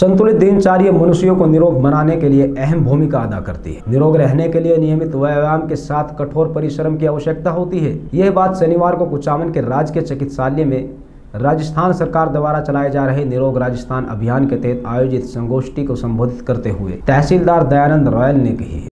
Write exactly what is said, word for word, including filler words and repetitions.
संतुलित दिनचर्या मनुष्यों को निरोग बनाने के लिए अहम भूमिका अदा करती है। निरोग रहने के लिए नियमित व्यायाम के साथ कठोर परिश्रम की आवश्यकता होती है। यह बात शनिवार को कुचामन के राजकीय चिकित्सालय में राजस्थान सरकार द्वारा चलाए जा रहे निरोग राजस्थान अभियान के तहत आयोजित संगोष्ठी को संबोधित करते हुए तहसीलदार दयानंद रॉयल ने कही।